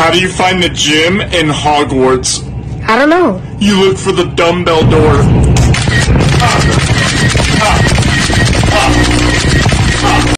How do you find the gym in Hogwarts? I don't know. You look for the dumbbell door.